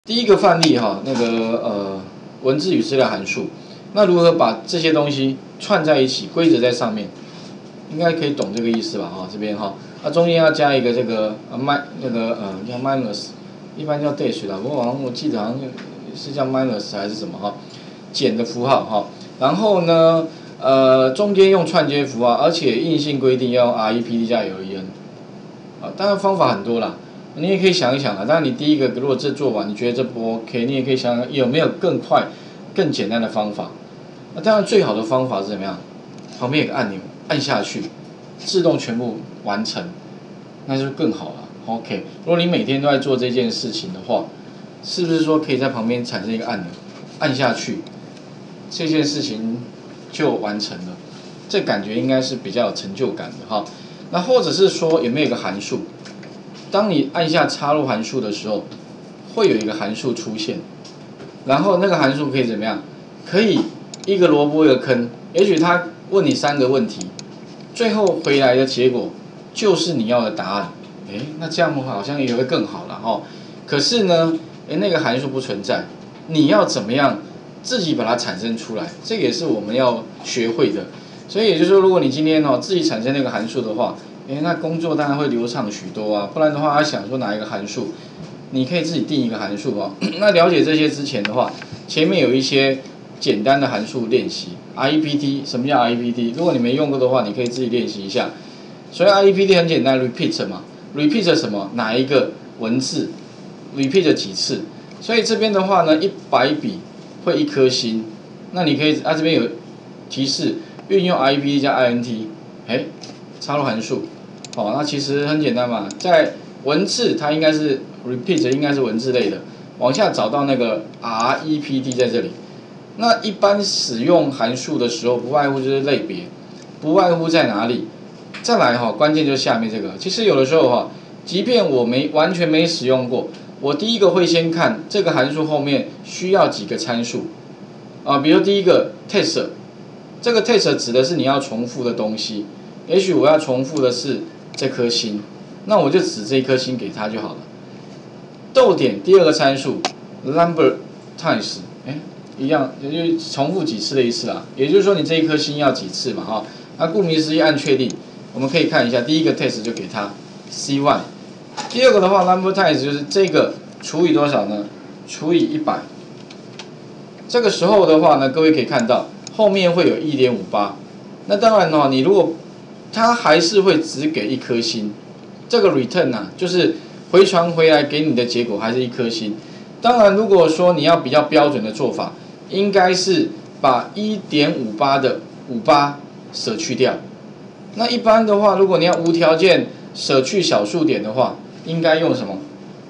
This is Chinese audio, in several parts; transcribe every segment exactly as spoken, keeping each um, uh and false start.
第一个范例哈，那个呃文字与资料函数，那如何把这些东西串在一起，规则在上面，应该可以懂这个意思吧？哈，这边哈，那中间要加一个这个呃 min 那个呃叫 minus， 一般叫 dash 啦，不过好像我记得好像是叫 minus 还是什么哈，减的符号哈，然后呢呃中间用串接符号，而且硬性规定要用 repd 加 len， 啊，当然方法很多啦。你也可以想一想啊，当然你第一个如果这做完，你觉得这不 OK， 你也可以想想有没有更快、更简单的方法。那当然最好的方法是怎么样？旁边有个按钮，按下去，自动全部完成，那就更好了。OK， 如果你每天都在做这件事情的话，是不是说可以在旁边产生一个按钮，按下去，这件事情就完成了？这感觉应该是比较有成就感的哈。那或者是说有没有一个函数？当你按下插入函数的时候，会有一个函数出现，然后那个函数可以怎么样？可以一个萝卜一个坑，也许他问你三个问题，最后回来的结果就是你要的答案。哎，那这样的话好像也会更好了哈。可是呢，哎，那个函数不存在，你要怎么样自己把它产生出来？这个也是我们要学会的。所以也就是说，如果你今天哦自己产生那个函数的话，哎，那工作当然会流畅许多啊，不然的话，他想说哪一个函数，你可以自己定一个函数哦。那了解这些之前的话，前面有一些简单的函数练习 ，repd 什么叫 repd？ 如果你没用过的话，你可以自己练习一下。所以 repd 很简单 ，repeat 嘛 ，repeat 什么？哪一个文字 ？repeat 几次？所以这边的话呢，一百笔会一颗星。那你可以啊，这边有提示，运用 repd 加 int， 哎，插入函数。好，那其实很简单嘛，在文字它应该是 repeat 应该是文字类的，往下找到那个 repd 在这里。那一般使用函数的时候，不外乎就是类别，不外乎在哪里？再来哈，关键就是下面这个。其实有的时候哈，即便我没完全没使用过，我第一个会先看这个函数后面需要几个参数啊，比如第一个 test， 这个 test 指的是你要重复的东西，也许我要重复的是这颗星，那我就指这一颗星给它就好了。逗点第二个参数 number times， 哎，一样，也就重复几次的意思啦。也就是说你这一颗星要几次嘛哈？那顾名思义按确定，我们可以看一下，第一个 test 就给它 C 一， 第二个的话 number times 就是这个除以多少呢？除以一百。这个时候的话呢，各位可以看到后面会有 一点五八。那当然哦，你如果它还是会只给一颗星，这个 return 啊，就是回传回来给你的结果还是一颗星。当然，如果说你要比较标准的做法，应该是把 一点五八 的五八舍去掉。那一般的话，如果你要无条件舍去小数点的话，应该用什么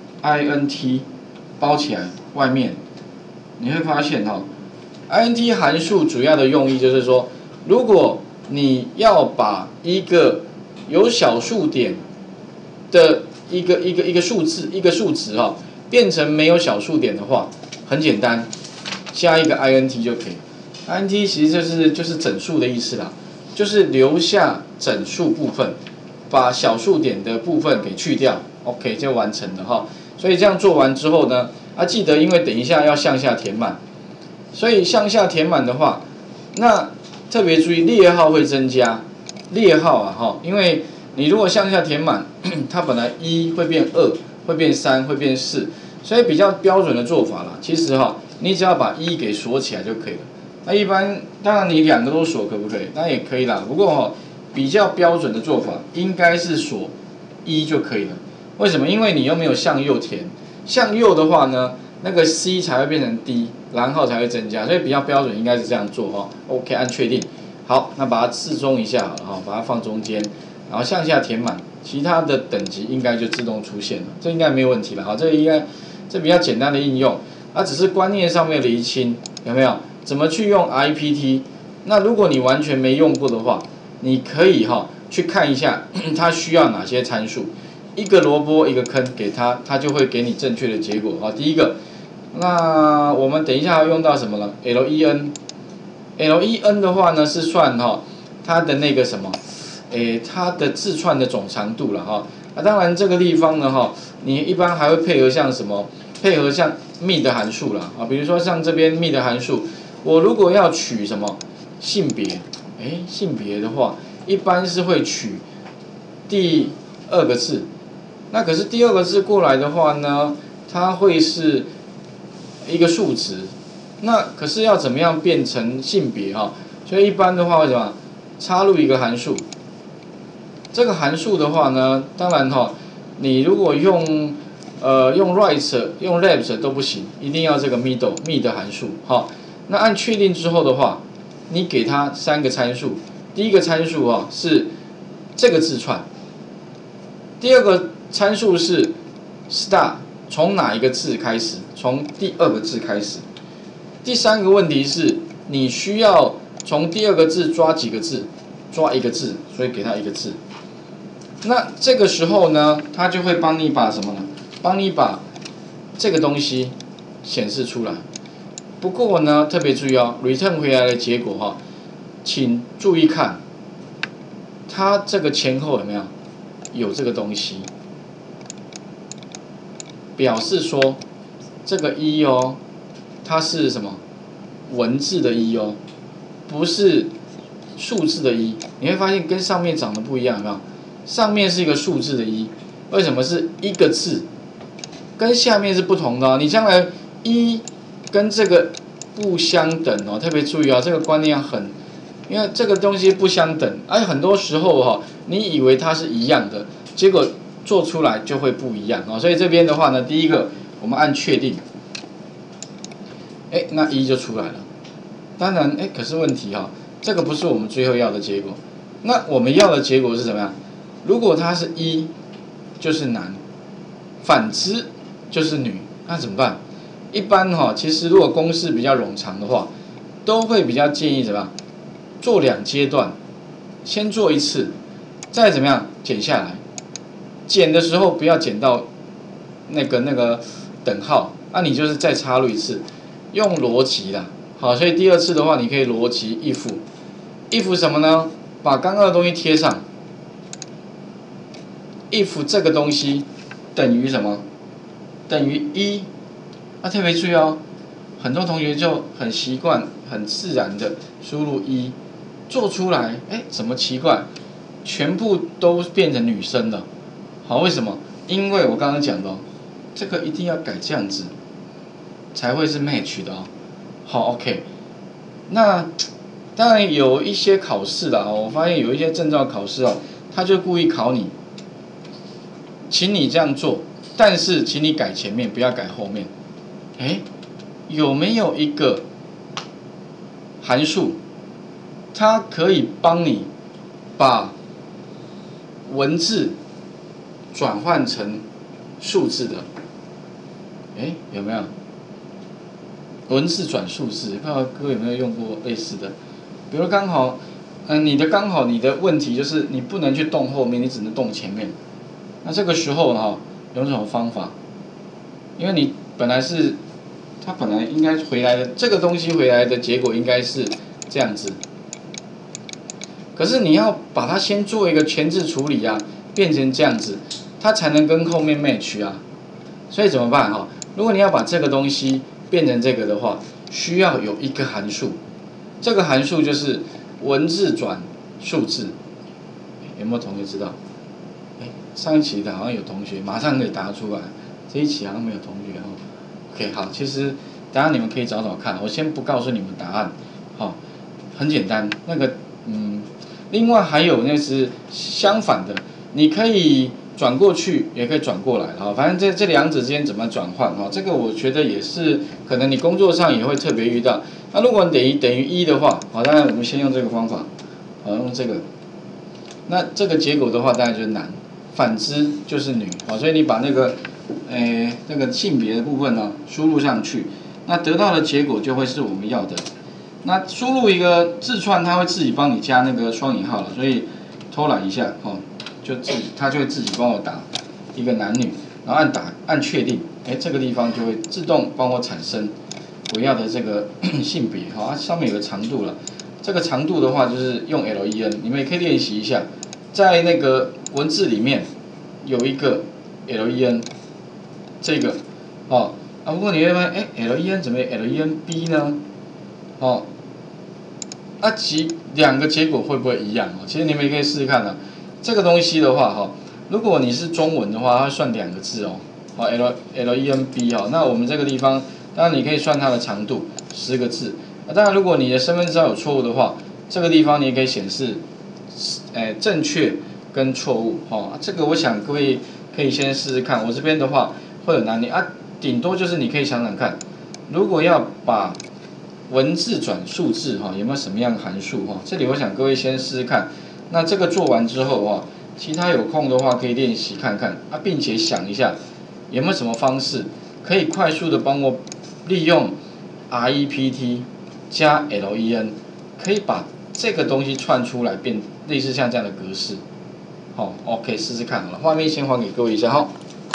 ？int 包起来外面，你会发现哈、哦、，int 函数主要的用意就是说，如果你要把一个有小数点的一个一个一个数字一个数值哈、哦，变成没有小数点的话，很简单，加一个 int 就可以。int 其实就是就是整数的意思啦，就是留下整数部分，把小数点的部分给去掉 ，OK 就完成了哈。所以这样做完之后呢，啊记得因为等一下要向下填满，所以向下填满的话，那特别注意列号会增加，列号啊哈，因为你如果向下填满，它本来一会变二，会变三，会变四，所以比较标准的做法啦。其实哈，你只要把一给锁起来就可以了。那一般当然你两个都锁可不可以？那也可以啦。不过哈，比较标准的做法应该是锁一就可以了。为什么？因为你又没有向右填，向右的话呢，那个 C 才会变成 D， 然后才会增加，所以比较标准应该是这样做哈。OK， 按确定。好，那把它置中一下好了哈，把它放中间，然后向下填满，其他的等级应该就自动出现了，这应该没有问题了哈。这个应该这比较简单的应用，它只是观念上面的厘清，有没有？怎么去用 repd？ 那如果你完全没用过的话，你可以哈去看一下它需要哪些参数，一个萝卜一个坑给它，它就会给你正确的结果哈。第一个，那我们等一下要用到什么呢 ？len，len 的话呢是算哈它的那个什么，诶它的字串的总长度了哈。那当然这个地方呢哈，你一般还会配合像什么配合像 me 的函数啦啊，比如说像这边 me 的函数，我如果要取什么性别，哎，性别的话，一般是会取第二个字，那可是第二个字过来的话呢，它会是一个数值，那可是要怎么样变成性别哈？所以一般的话会怎么插入一个函数？这个函数的话呢，当然哈，你如果用呃用 right 用 left 都不行，一定要这个 middle me 的函数哈。那按确定之后的话，你给它三个参数，第一个参数啊是这个字串，第二个参数是 start 从哪一个字开始，从第二个字开始。第三个问题是你需要从第二个字抓几个字，抓一个字，所以给它一个字。那这个时候呢，它就会帮你把什么呢？帮你把这个东西显示出来。不过呢，特别注意哦 ，return 回来的结果哈、哦，请注意看，它这个前后有没有有这个东西，表示说这个一哦，它是什么文字的一哦，不是数字的一。你会发现跟上面长得不一样，有没有？上面是一个数字的一，为什么是一个字？跟下面是不同的哦。你将来一跟这个不相等哦，特别注意啊、哦，这个观念要很，因为这个东西不相等，而很多时候哈、哦，你以为它是一样的，结果做出来就会不一样哦。所以这边的话呢，第一个我们按确定，哎，那一就出来了。当然，哎，可是问题哈、哦，这个不是我们最后要的结果。那我们要的结果是怎么样？如果它是一，就是男，反之就是女，那怎么办？一般哈、哦，其实如果公式比较冗长的话，都会比较建议怎么样？做两阶段，先做一次，再怎么样减下来。减的时候不要减到那个那个等号，那、啊、你就是再插入一次，用逻辑啦。好，所以第二次的话，你可以逻辑 if，if 什么呢？把刚刚的东西贴上。if 这个东西等于什么？等于一。那、啊、特别注意哦，很多同学就很习惯、很自然的输入一，做出来，哎，怎么奇怪？全部都变成女生了。好，为什么？因为我刚刚讲的、哦，这个一定要改这样子，才会是 match 的哦。好 ，OK。那当然有一些考试啦，我发现有一些证照考试哦，他就故意考你。请你这样做，但是请你改前面，不要改后面。哎，有没有一个函数，它可以帮你把文字转换成数字的？哎，有没有？文字转数字，不知道各位有没有用过类似的？比如刚好，嗯、呃，你的刚好你的问题就是你不能去动后面，你只能动前面。那这个时候哈，有什么方法？因为你本来是，它本来应该回来的这个东西回来的结果应该是这样子，可是你要把它先做一个前置处理啊，变成这样子，它才能跟后面 match 啊。所以怎么办哈？如果你要把这个东西变成这个的话，需要有一个函数，这个函数就是文字转数字。有没有同学知道？上一期的好像有同学马上可以答出来，这一期好像没有同学哦。OK， 好，其实等下你们可以找找看，我先不告诉你们答案，好、哦，很简单，那个嗯，另外还有那是相反的，你可以转过去，也可以转过来，哈，反正这这两者之间怎么转换哈，这个我觉得也是可能你工作上也会特别遇到。那如果等于等于一的话，好，当然我们先用这个方法，好，用这个，那这个结果的话，当然就是男。反之就是女，好，所以你把那个，诶，那个性别的部分呢输入上去，那得到的结果就会是我们要的。那输入一个字串，它会自己帮你加那个双引号了，所以偷懒一下，哦，就自己它就会自己帮我打一个男女，然后按打按确定，哎，这个地方就会自动帮我产生我要的这个性别，好，它上面有个长度了，这个长度的话就是用 len， 你们也可以练习一下。在那个文字里面有一个 len， 这个哦， 啊，不过你会发现，哎 ，len 怎么 lenb 呢？哦，啊，其两个结果会不会一样哦？其实你们也可以试试看啊。这个东西的话，哈，如果你是中文的话，它会算两个字哦。好 ，l lenb 哈，那我们这个地方，当然你可以算它的长度，十个字。啊，当然如果你的身份证照有错误的话，这个地方你也可以显示，哎，正确跟错误。哈，这个我想各位可以先试试看。我这边的话会有难点啊，顶多就是你可以想想看，如果要把文字转数字哈，有没有什么样的函数哈？这里我想各位先试试看。那这个做完之后哈，其他有空的话可以练习看看啊，并且想一下有没有什么方式可以快速的帮我利用 rept 加 len， 可以把这个东西串出来，变类似像这样的格式。好 ，OK， 试试看好了。画面先还给各位一下哈。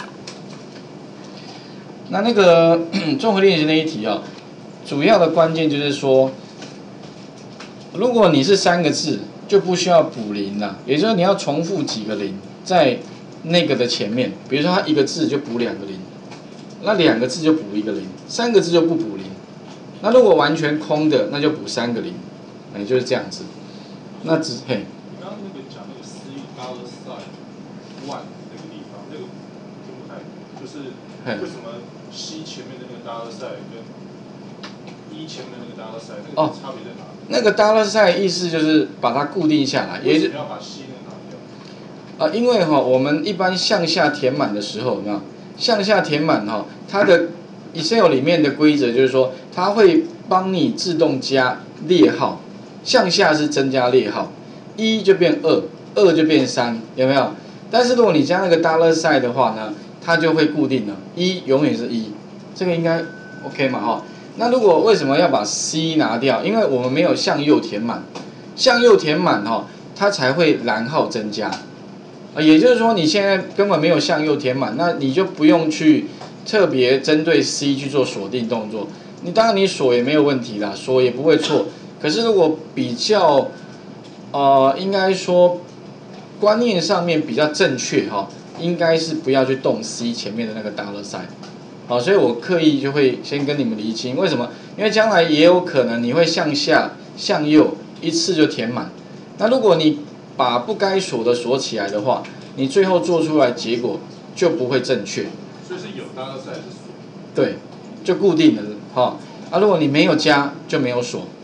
那那个综合练习那一题啊，主要的关键就是说，如果你是三个字，就不需要补零了，也就是说你要重复几个零在那个的前面，比如说它一个字就补两个零，那两个字就补一个零，三个字就不补零。那如果完全空的，那就补三个零，也就是这样子。那只嘿。 你刚刚那个讲那个 C dollar sign one 那个地方，那个听不太懂，就是为什么 C 前面的那个 dollar sign 跟 E 前面的那个 dollar sign 那个差别在哪里？ 那个 dollar sign 意思就是把它固定下来， 为什么要把 C 那个拿掉？ 啊，因为哈、哦，我们一般向下填满的时候，有没有？向下填满哈、哦，它的 Excel 里面的规则就是说，它会帮你自动加列号，向下是增加列号，一就变二，二就变三，有没有？但是如果你加那个 dollar sign 的话呢，它就会固定了，一永远是一，这个应该 OK 嘛哈？那如果为什么要把 C 拿掉？因为我们没有向右填满，向右填满哈、哦，它才会栏号增加。啊，也就是说你现在根本没有向右填满，那你就不用去特别针对 C 去做锁定动作。你当然你锁也没有问题啦，锁也不会错。可是如果比较，呃，应该说观念上面比较正确哈，应该是不要去动 C 前面的那个 dollar sign。好，所以我刻意就会先跟你们厘清，为什么？因为将来也有可能你会向下、向右一次就填满。那如果你把不该锁的锁起来的话，你最后做出来结果就不会正确。 所以是有 dollar sign 是锁。 对，就固定了哈。啊，如果你没有加就没有锁。